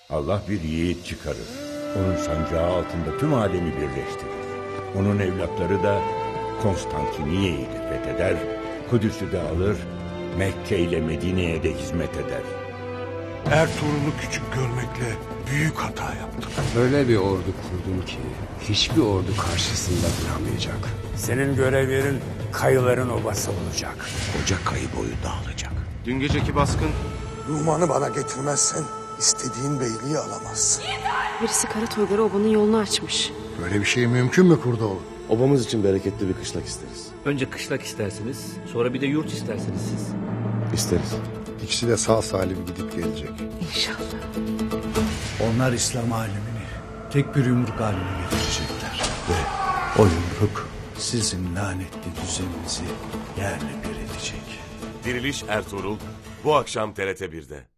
Allah bir yiğit çıkarır. Onun sancağı altında tüm alemi birleştirir. Onun evlatları da Konstantiniye'yi fetheder, Kudüs'ü de alır, Mekke ile Medine'ye de hizmet eder. Ertuğrul'u küçük görmekle büyük hata yaptım. Öyle bir ordu kurdum ki hiçbir ordu karşısında duramayacak. Senin görevlerin kayıların obası olacak. Koca kayı boyu dağılacak. Dün geceki baskın Numan'ı bana getirmezsen istediğin beyliği alamazsın. Birisi Karatoyları obanın yolunu açmış. Böyle bir şey mümkün mü Kurdoğlu? Obamız için bereketli bir kışlak isteriz. Önce kışlak istersiniz, sonra bir de yurt istersiniz siz. İsteriz. İkisi de sağ salim gidip gelecek. İnşallah. Onlar İslam alemini tek bir yumruk haline getirecekler. Ve o yumruk sizin lanetli düzeninizi yerle bir edecek. Diriliş Ertuğrul bu akşam TRT 1'de.